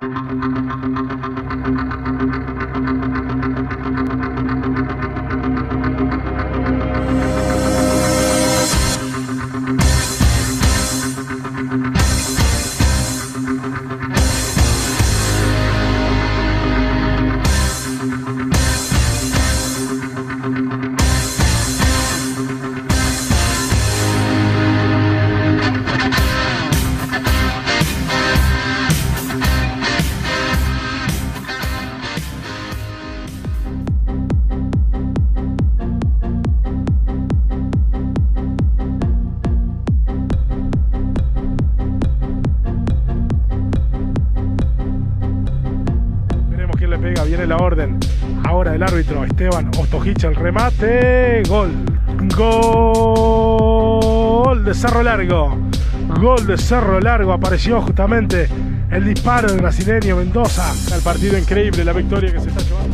Viene la orden ahora del árbitro Esteban Ostojich, el remate, gol, gol de Cerro Largo, gol de Cerro Largo. Apareció justamente el disparo del brasileño Mendoza. El partido increíble, la victoria que se está llevando.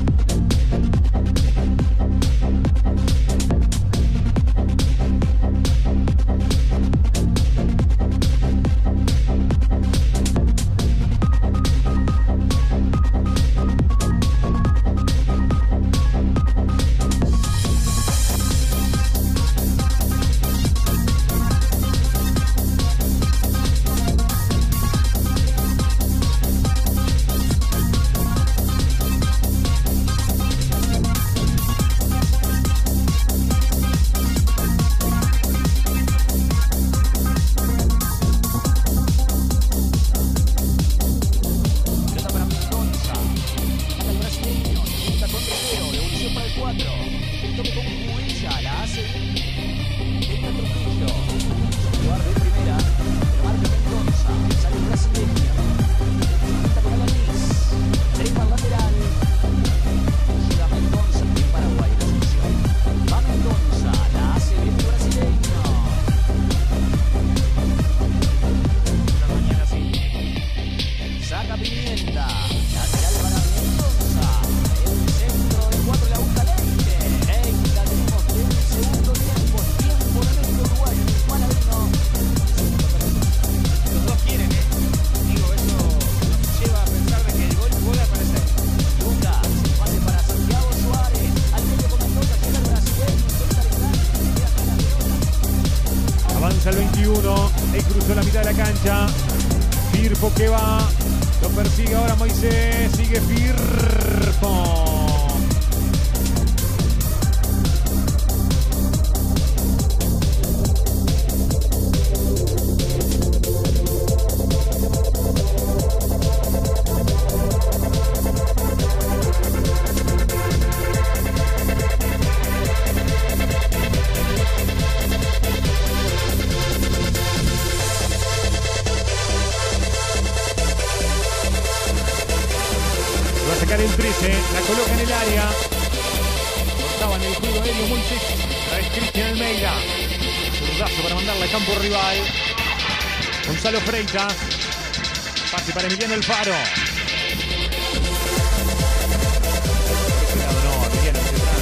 El 21, él cruzó la mitad de la cancha. Firpo que va, lo persigue ahora Moisés, sigue Firpo. Va a sacar el 13, la coloca en el área. Cortaba en el juego aéreo Moisés. Otra vez Cristian Almeida. Zurdazo para mandarla al campo rival. Gonzalo Freitas. Pase para Emiliano Alfaro. Ese lado no, Emiliano hacia atrás.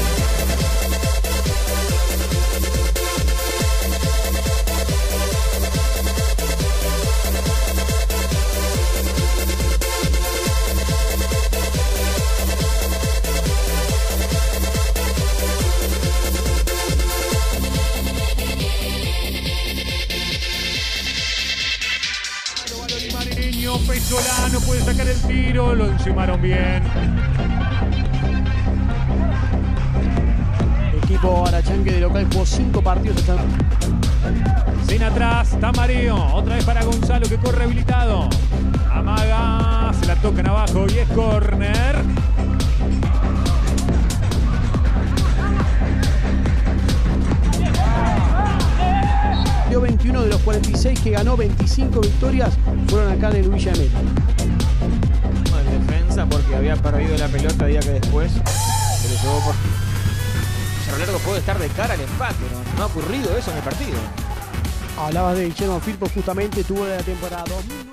Pesolano puede sacar el tiro, lo encimaron bien. El equipo Arachanque de local jugó 5 partidos. Sin atrás, Tamareo, otra vez para Gonzalo que corre habilitado. Amaga, se la tocan abajo y es córner. 21 de los 46 que ganó, 25 victorias fueron acá de Luis Llanel. En defensa porque había perdido la pelota día que después se le llevó por... Cerro Largo puede estar de cara al empate, no ha ocurrido eso en el partido. Hablabas de Guillermo Firpo, justamente tuvo de la temporada 2009.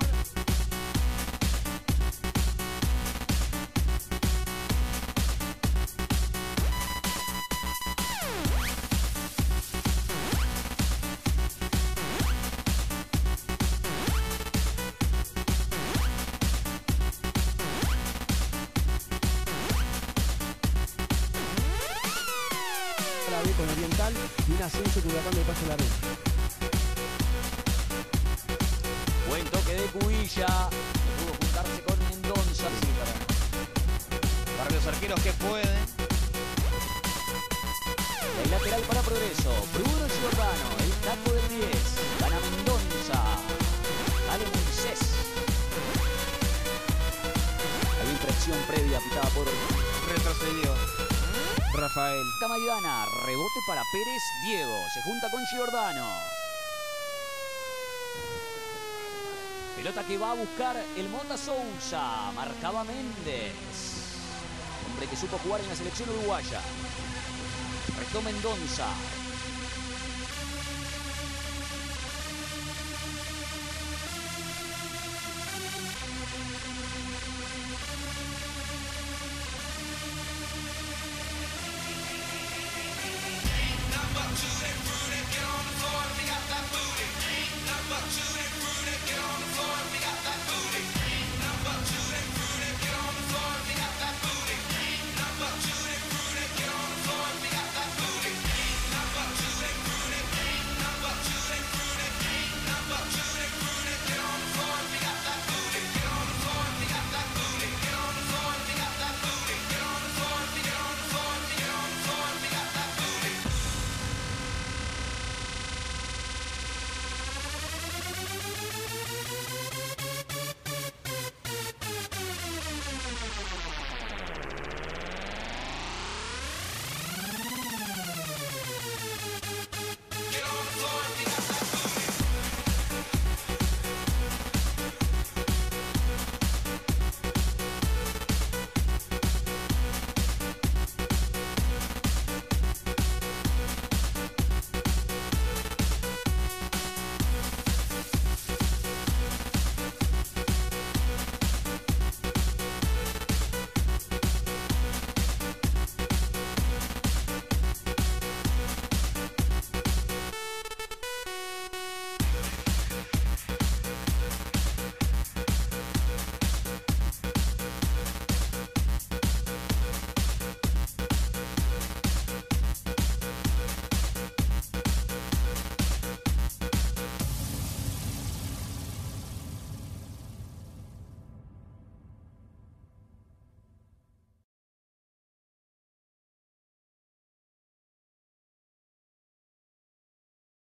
Primera B con Oriental y un ascenso con Huracán de Paso Largo. Buen toque de Cubilla. Pudo juntarse con Mendoza. Sí, Para los arqueros que pueden. el lateral para Progreso. Bruno Giordano, el taco del 10. Gana Mendoza. Dale Moisés. Había infracción previa pitada por Retrocedió Rafael. Maidana. Rebote para Pérez. Diego se junta con Giordano. Pelota que va a buscar el Mota Sousa. Marcaba Méndez. Hombre que supo jugar en la selección uruguaya. Restó Mendoza.